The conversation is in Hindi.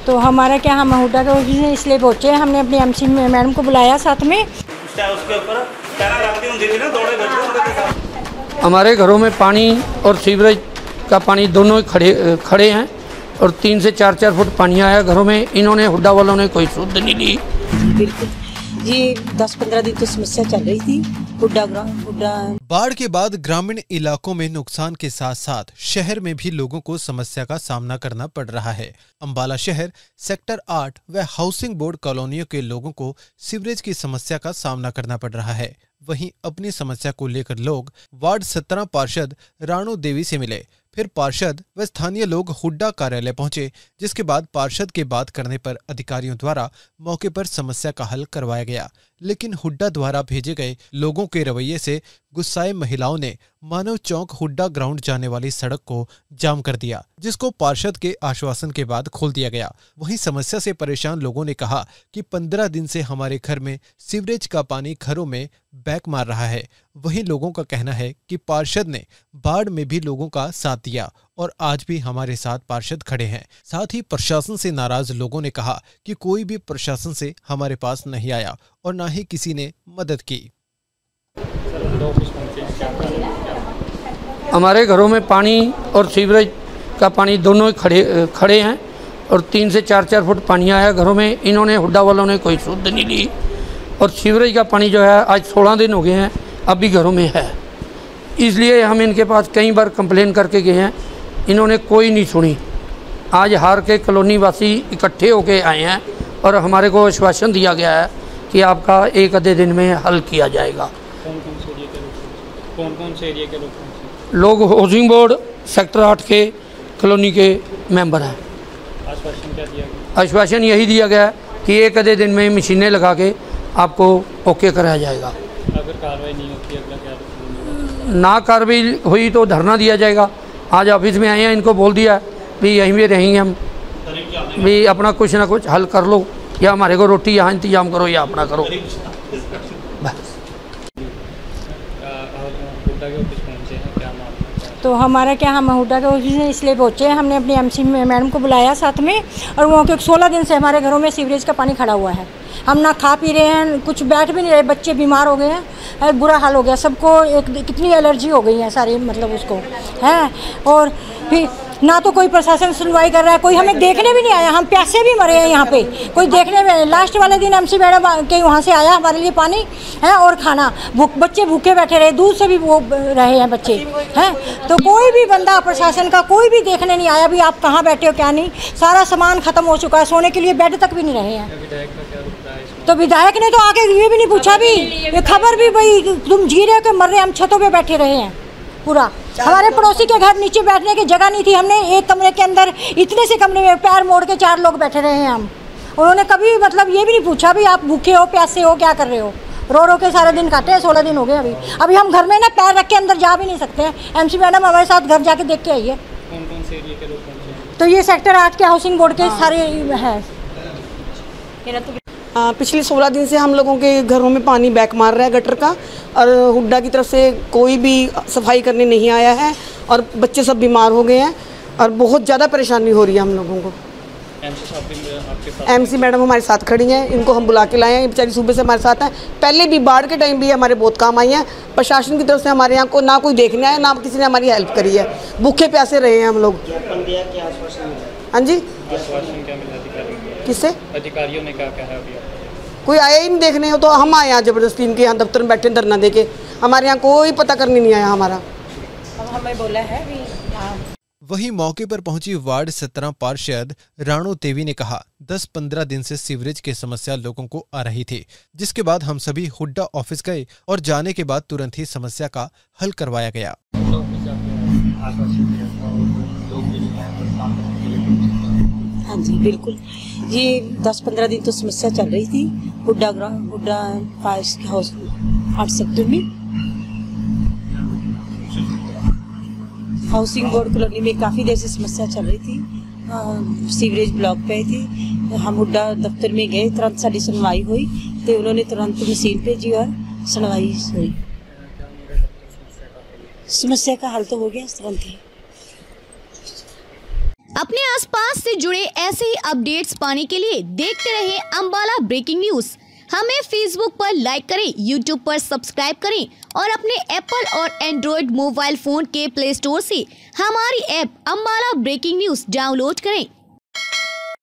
तो हमारा क्या, हम हुड्डा के ऑफिस में इसलिए पहुँचे, हमने अपनी एमसी मैडम को बुलाया साथ में। उसके ऊपर हमारे घरों में पानी और सीवरेज का पानी दोनों खड़े हैं और 3 से 4 फुट पानी आया घरों में। इन्होंने हुड्डा वालों ने कोई सुध नहीं ली। बिल्कुल, ये 10-15 दिन तो समस्या चल रही थी हुड्डा। बाढ़ के बाद ग्रामीण इलाकों में नुकसान के साथ साथ शहर में भी लोगों को समस्या का सामना करना पड़ रहा है। अंबाला शहर सेक्टर 8 व हाउसिंग बोर्ड कॉलोनियों के लोगों को सीवरेज की समस्या का सामना करना पड़ रहा है। वहीं अपनी समस्या को लेकर लोग वार्ड 17 पार्षद राणू देवी से मिले। फिर पार्षद व स्थानीय लोग हुड्डा कार्यालय पहुंचे, जिसके बाद पार्षद के बात करने पर अधिकारियों द्वारा मौके पर समस्या का हल करवाया गया। लेकिन हुड्डा द्वारा भेजे गए लोगों के रवैये से गुस्साए महिलाओं ने मानव चौक हुड्डा ग्राउंड जाने वाली सड़क को जाम कर दिया, जिसको पार्षद के आश्वासन के बाद खोल दिया गया। वहीं समस्या से परेशान लोगों ने कहा कि 15 दिन से हमारे घर में सीवरेज का पानी घरों में बैक मार रहा है। वहीं लोगों का कहना है कि पार्षद ने बाढ़ में भी लोगों का साथ दिया और आज भी हमारे साथ पार्षद खड़े हैं। साथ ही प्रशासन से नाराज लोगों ने कहा कि कोई भी प्रशासन से हमारे पास नहीं आया और न ही किसी ने मदद की। हमारे घरों में पानी और सीवरेज का पानी दोनों खड़े हैं और 3 से 4 फुट पानी आया घरों में। इन्होंने हुड्डा वालों ने कोई सुध नहीं ली और सीवरेज का पानी जो है आज 16 दिन हो गए हैं अभी घरों में है। इसलिए हम इनके पास कई बार कंप्लेन करके गए हैं, इन्होंने कोई नहीं सुनी। आज हार के कॉलोनी वासी इकट्ठे होके आए हैं और हमारे को आश्वासन दिया गया है कि आपका 1 आधे दिन में हल किया जाएगा। कौन से एरिया के लोग हाउसिंग बोर्ड सेक्टर 8 के कॉलोनी के मेंबर हैं। आश्वासन क्या दिया गया? आश्वासन यही दिया गया कि 1 आधे दिन में मशीनें लगा के आपको ओके कराया जाएगा। अगर कार्रवाई नहीं होती अगला क्या? ना कार्रवाई हुई तो धरना दिया जाएगा। आज ऑफिस में आए हैं, इनको बोल दिया भी यहीं पे रहेंगे हम, भी अपना कुछ ना कुछ हल कर लो, या हमारे को रोटी यहाँ इंतजाम करो या अपना करो बस। तो हमारा क्या, हम हुड्डा के ऑफिस में इसलिए पहुँचे, हमने अपनी एमसी मैडम को बुलाया साथ में। और वो 16 दिन से हमारे घरों में सीवरेज का पानी खड़ा हुआ है। हम ना खा पी रहे हैं, कुछ बैठ भी नहीं रहे, बच्चे बीमार हो गए हैं, बुरा हाल हो गया सबको। कितनी एलर्जी हो गई है सारी, मतलब उसको है। और फिर ना तो कोई प्रशासन सुनवाई कर रहा है, कोई हमें देखने भी नहीं आया। हम प्यासे भी मरे हैं यहाँ पे, कोई देखने में। लास्ट वाले दिन एमसी मैडम के वहाँ से आया हमारे लिए पानी है और खाना। बच्चे भूखे बैठे रहे, दूध से भी वो रहे हैं बच्चे हैं। तो कोई भी बंदा प्रशासन का कोई भी देखने नहीं आया भी आप कहाँ बैठे हो क्या नहीं। सारा सामान खत्म हो चुका है, सोने के लिए बेड तक भी नहीं रहे हैं। तो विधायक ने तो आके ये भी नहीं पूछा भी, ये खबर भी भाई तुम जी रहे हो कि मर रहे। हम छतों पे बैठे रहे हैं पूरा। हमारे पड़ोसी के घर नीचे बैठने की जगह नहीं थी, हमने एक कमरे के अंदर इतने से कमरे में पैर मोड़ के 4 लोग बैठे रहे हैं हम। उन्होंने कभी मतलब ये भी नहीं पूछा भी आप भूखे हो, प्यासे हो, क्या कर रहे हो। रो रो के सारे दिन काटे हैं, 16 दिन हो गए अभी हम घर में ना पैर रख के अंदर जा भी नहीं सकते हैं। एमसी मैडम हमारे साथ घर जाके देख के आई है। कौन से एरिया के लोग? तो ये सेक्टर 8 के हाउसिंग बोर्ड के सारे है। पिछले 16 दिन से हम लोगों के घरों में पानी बैक मार रहा है गटर का, और हुड्डा की तरफ से कोई भी सफाई करने नहीं आया है और बच्चे सब बीमार हो गए हैं और बहुत ज़्यादा परेशानी हो रही है हम लोगों को। एमसी मैडम हमारे साथ खड़ी हैं, इनको हम बुला के लाए हैं। बेचारी सुबह से हमारे साथ हैं, पहले भी बाढ़ के टाइम भी हमारे बहुत काम आई हैं। प्रशासन की तरफ से हमारे यहाँ को ना कोई देखने आया, ना किसी ने हमारी हेल्प करी है। भूखे प्यासे रहे हैं हम लोग। हाँ जी, किससे? अधिकारियों ने क्या कहा? कोई आया ही नहीं देखने हो, तो हम आए यहाँ ज़बरदस्ती इनके यहाँ दफ्तर में बैठे धरना दे के। हमारे यहाँ कोई पता करने नहीं आया हमारा। अब हमें बोला है भी। वहीं मौके पर पहुंची वार्ड 17 पार्षद राणू देवी ने कहा 10-15 दिन से सीवरेज की समस्या लोगों को आ रही थी, जिसके बाद हम सभी हुड्डा ऑफिस गए और जाने के बाद तुरंत ही समस्या का हल करवाया गया। हाँ जी बिल्कुल, ये 10-15 दिन तो समस्या चल रही थी हुड्डा 8 सेक्टर में। हाउसिंग बोर्ड कॉलोनी में काफ़ी देर से समस्या चल रही थी, सीवरेज ब्लॉक पे थी। हम हुड्डा दफ्तर में गए, तुरंत साड़ी सुनवाई हुई, तो उन्होंने तुरंत मशीन भेजी और सुनवाई हुई। समस्या का हल तो हो गया तुरंत ही। अपने आसपास से जुड़े ऐसे ही अपडेट्स पाने के लिए देखते रहे अंबाला ब्रेकिंग न्यूज। हमें फेसबुक पर लाइक करें, यूट्यूब पर सब्सक्राइब करें और अपने एप्पल और एंड्रॉयड मोबाइल फोन के प्ले स्टोर से हमारी app Ambala breaking news download करें।